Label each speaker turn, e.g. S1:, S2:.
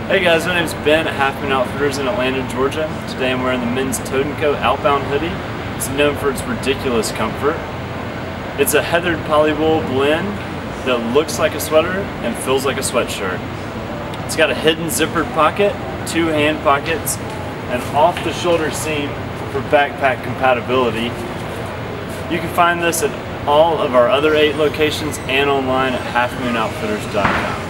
S1: Hey guys, my name's Ben at Half Moon Outfitters in Atlanta, Georgia. Today I'm wearing the men's Toad&Co Outbound Hoodie. It's known for its ridiculous comfort. It's a heathered polywool blend that looks like a sweater and feels like a sweatshirt. It's got a hidden zippered pocket, 2 hand pockets, and off-the-shoulder seam for backpack compatibility. You can find this at all of our other 8 locations and online at halfmoonoutfitters.com.